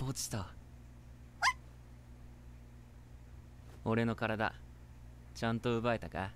落ちた。俺の体ちゃんと奪えたか？